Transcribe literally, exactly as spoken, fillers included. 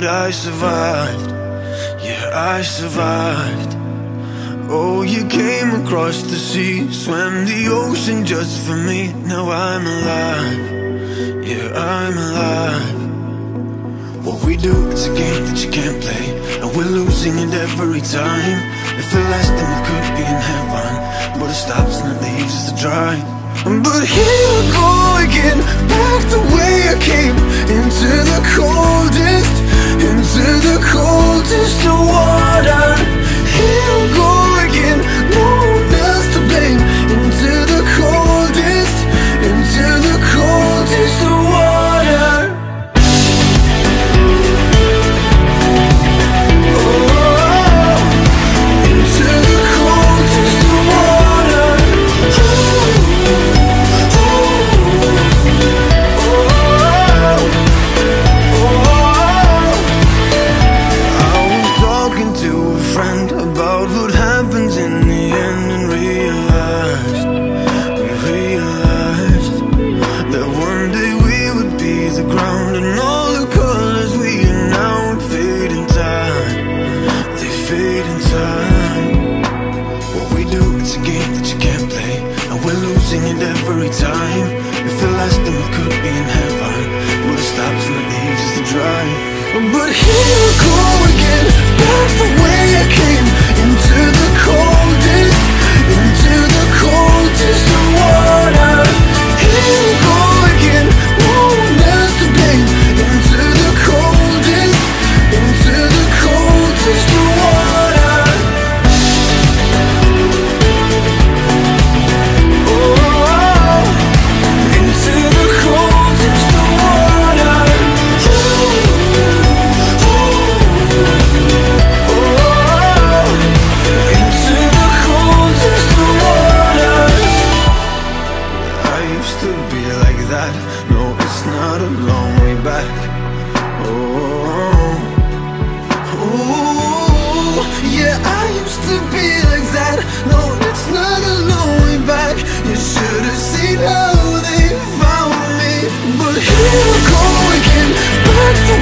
but I survived. Yeah, I survived. Oh, you came across the sea, swam the ocean just for me. Now I'm alive. Yeah, I'm alive. What we do, it's a game that you can't play, and we're losing it every time. If it lasts, then we could be in heaven, but it stops and it leaves us to dry. But here I go again, back the way I came, into the coldest, into the coldest of water. Here I go again, no one else to blame, into the coldest, into the coldest of water. Every time, if it lasts, then we could be in heaven, but it stops and it leaves us to dry. But here I go again, back the way I came, into the coldest, into the coldest of water. Here I go again, no one else to blame, into the coldest, into the coldest of water. Should've seen how they found me. But here I go again, back to